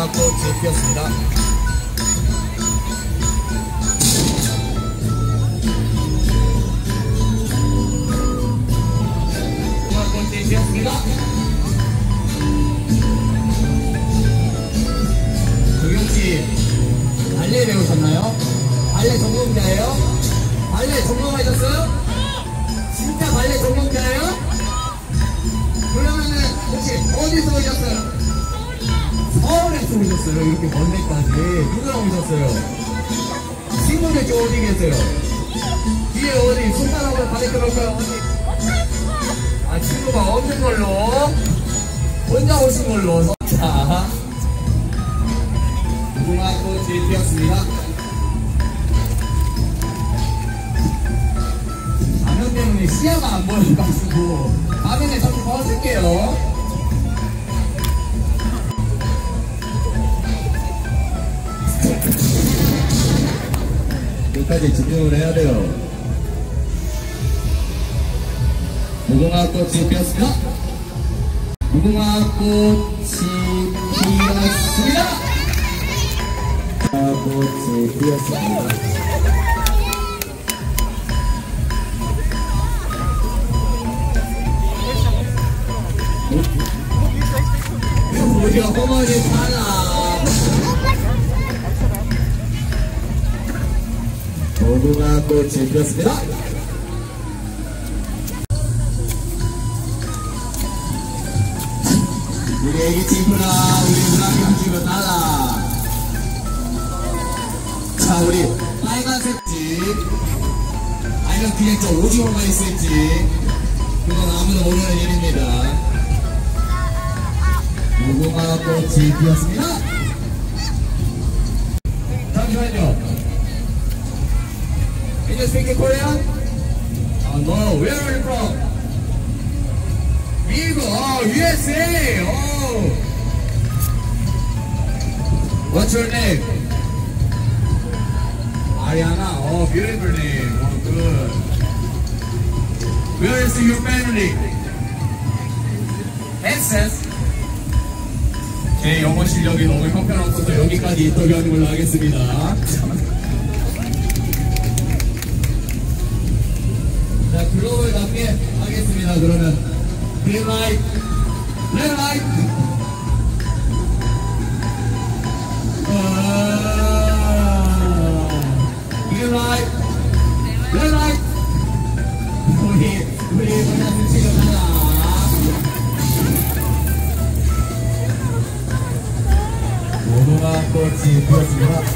꽃이 피었습니다. 꽃이 피었습니다. 도경씨 발레 배우셨나요? 발레 전공자예요? 발레 전공하셨어요? 진짜 발레 전공자예요? 그러면은 혹시 어디서 오셨어요? 서울에서 오셨어요. 이렇게 먼 데까지. 누구랑 오셨어요? 친구들 저 어디 계세요? 뒤에 어디 손가락으로 가리켜볼까요? 어디? 아, 친구가 없는 걸로 혼자 오신 걸로. 자, 무궁화 꽃이 피었습니다. 화면 때문에 시야가 안 보여가지고 화면에 자꾸 벗을게요. 끝까지 집중을 해야 돼요. 무궁화 꽃이 피었습니다. 무궁화 꽃이 피었습니다. 꽃이 피었습니다. 우리가 어머니 사랑 무궁화 꽃이 피었습니다. 우리 애기 친구랑 우리 누나님 친구 달라. 자, 우리 빨간색지 아니면 그냥 저 오징어가 있을지 그건 아무도 모르는 일입니다. 무궁화 꽃이 피었습니다. 잠시만요. Can you speak in Korean? No. Where are you from? 미국. USA. What's your name? Ariana. Beautiful name. Good. Where is your family? Texas. 제 영어 실력이 너무 형편없어서 여기까지 인터뷰하는 걸로 하겠습니다. 자, 글로벌답게 하겠습니다. 그러면 green light, red light. green light, red light. 우리 모자는 지금 하나. 무궁화 꽃이 피었습니다.